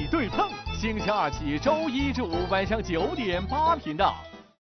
对碰，星期二起，周一至五晚上9点8频道。